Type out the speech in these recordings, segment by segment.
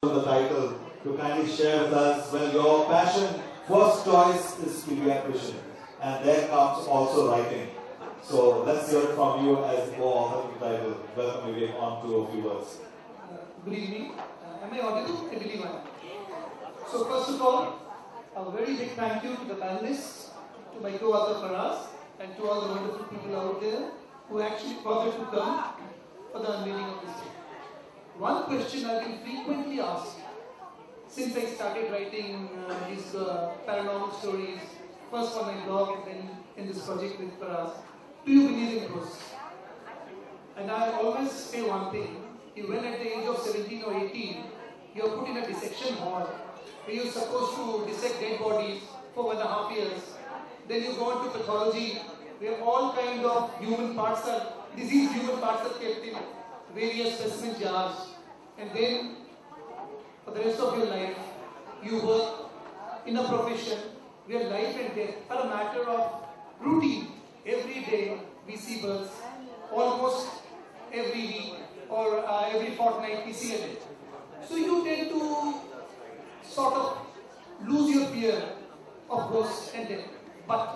The title to kindly share with us. Well, your passion, first choice is pediatrician, and then comes also writing. So let's hear it from you as the co-author of the title. Welcome again on to a few words. Good evening. Am I audible? I believe I am. So first of all, a very big thank you to the panelists, to my co-author Faraz, and to all the wonderful people out there who actually bothered to come for the unveiling of this book. One question I've been frequently asked since I started writing these paranormal stories, first on my blog and then in this project with Faraz, do you believe in ghosts? And I always say one thing, when at the age of 17 or 18, you are put in a dissection hall where you're supposed to dissect dead bodies for 1.5 years. Then you go on to pathology where all kind of human parts are, diseased human parts are kept in various specimen jars. And then for the rest of your life, you work in a profession where life and death are a matter of routine. Every day we see births, almost every week or every fortnight we see a death. So you tend to sort of lose your fear of ghosts and death. But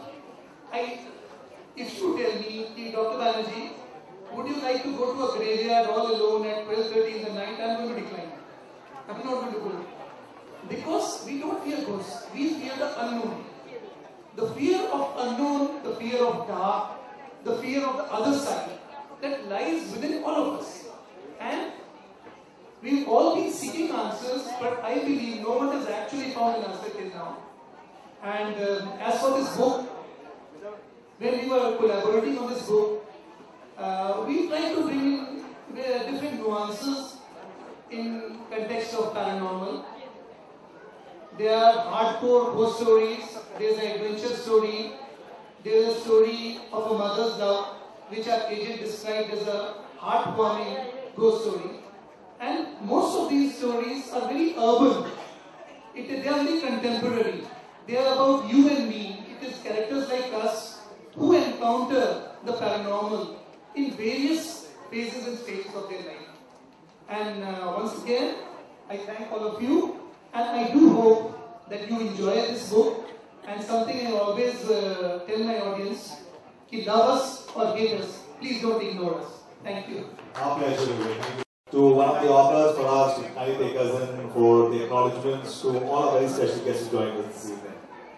if you tell me, Dr. Banerjee, would you like to go to a graveyard all alone at 12:30 in the night? I'm going to decline. I'm not going to go. Because we don't fear ghosts, we fear the unknown. The fear of unknown, the fear of dark, the fear of the other side that lies within all of us. And we've all been seeking answers, but I believe no one has actually found an answer till now. And as for this book, when we were collaborating on this book, we tried to bring in different nuances in context of paranormal. There are hardcore ghost stories, there's an adventure story, there's a story of a mother's love, which our agent described as a heartwarming ghost story. And most of these stories are very urban. They are very contemporary. They are about you and me. It is characters like us who encounter the paranormal in various phases and stages of their life. And once again, I thank all of you, and I do hope that you enjoy this book. And something I always tell my audience, ki love us or hate us, please don't ignore us. Thank you. Our pleasure. Thank you. To one of the authors, Faraz, to kindly take us in for the acknowledgements to all our very special guests who joined us this evening.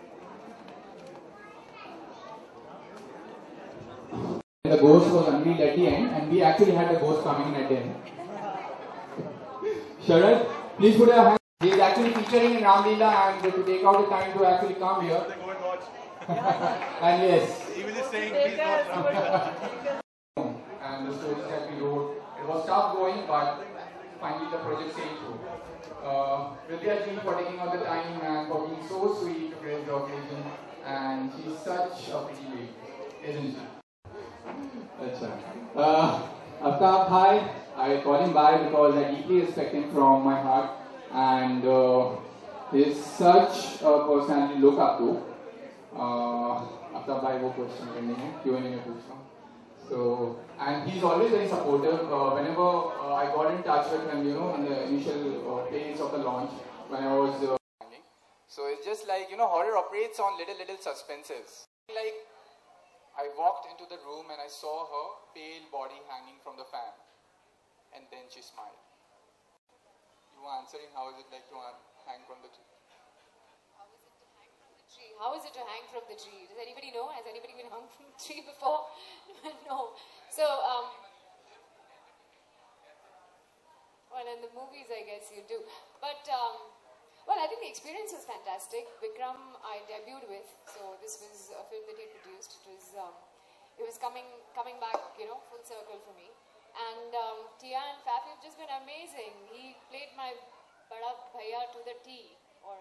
The ghost was unveiled at the end, and we actually had the ghost coming in at the end. Sharad, please put your hand. He is actually featuring in Ramleela, and to take out the time to actually come here. Go and watch. And yes. He was just saying, please watch. And the stories that we wrote, it was tough going, but finally the project came through. Vidya ji for taking out the time and for being so sweet to grace the occasion, and she's such a pretty lady, isn't she? Aftab Bhai, I call him Bhai because I deeply respect him from my heart, and he's such a personality to look up to. Aftab Bhai, वो question करनी है, Q&A में पूछना. So, and he's always very supportive. Whenever I got in touch with him, in the initial phase of the launch, when I was so it's just like, horror operates on little suspenses. Like, I walked into the room and I saw her pale body hanging from the fan. And then she smiled. You were answering, how is it like to hang from the tree? How is it to hang from the tree? Does anybody know? Has anybody been hung from the tree before? No. So, well, in the movies, I guess you do. But, well, I think the experience was fantastic. Vikram, I debuted with, so this was a film that he produced. It was coming back, full circle for me. And Tia and Fafi have just been amazing. He played my bada bhaiya to the T, or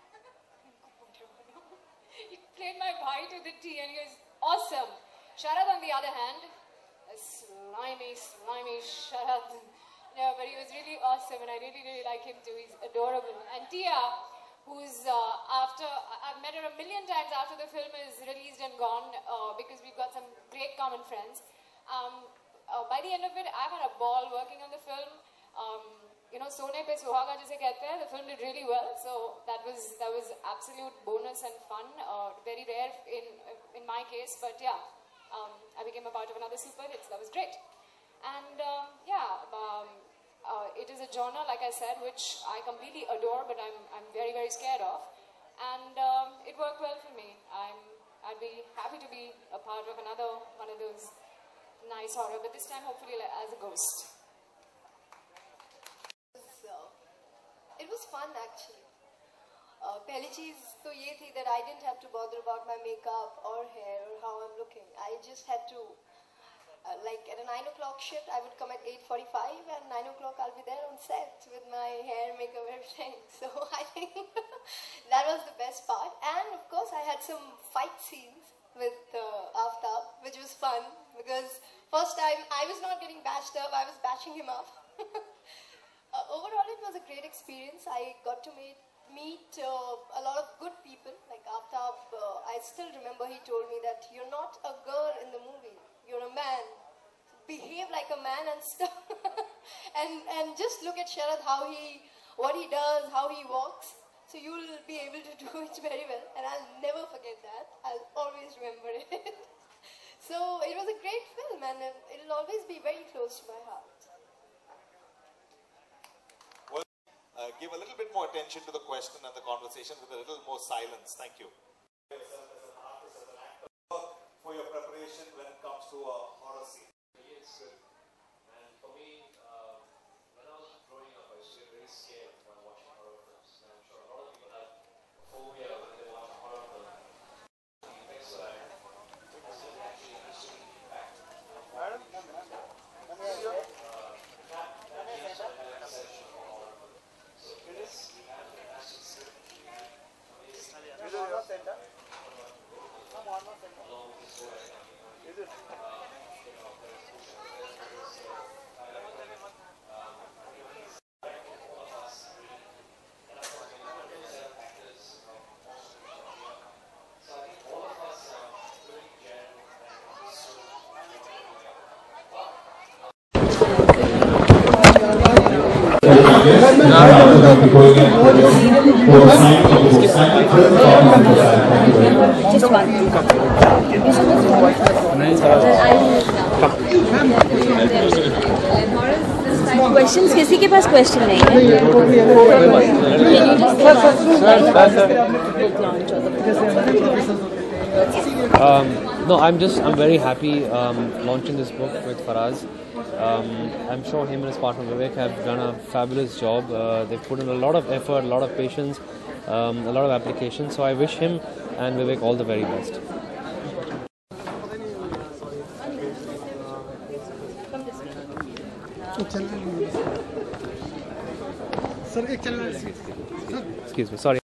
he played my bhai to the T, and he was awesome. Sharad, on the other hand, a slimy Sharad. No, but he was really awesome, and I really like him too. He's adorable. And Tia, who's I've met her a million times after the film is released and gone, because we've got some great common friends. By the end of it, I've had a ball working on the film. Sone pe Suhaga jise kehte hain, the film did really well. So that was absolute bonus and fun. Very rare in my case, but yeah, I became a part of another super hit. So that was great. And it is a genre, like I said, which I completely adore, but I'm very, very scared of. And it worked well for me. I'd be happy to be a part of another one of those nice horror, but this time hopefully as a ghost. It was fun actually. पहली चीज तो ये थी that I didn't have to bother about my makeup or hair or how I'm looking. I just had to, like at a 9 o'clock shift, I would come at 8:45 and 9 o'clock I'll be there on set with my hair, makeup, everything. So I think that was the best part. And of course I had some fight scenes with Aftab, which was fun because first time I was not getting bashed up, I was bashing him up. Overall, it was a great experience. I got to meet a lot of good people. Like Aftab, I still remember he told me that you're not a girl in the movie, you're a man. Behave like a man and stuff. and just look at Sharad, what he does, how he walks. So you'll be able to do it very well. And I'll never forget that. I'll always remember it. So it was a great film and it'll always be very close to my heart. Give a little bit more attention to the question and the conversation with a little more silence. Thank you. For your preparation when it comes to a horror scene. Yes, and for me, when I was growing up, I used to get very scared when watching horror films. And I'm sure a lot of people have phobia when they watch a horror film. The effects that I actually used to be impact. Just one. Questions? किसी के पास question नहीं है? No, I'm very happy launching this book with Faraz. I'm sure him and his partner Vivek have done a fabulous job. They've put in a lot of effort, a lot of patience, a lot of application. So I wish him and Vivek all the very best. Excuse me, sorry.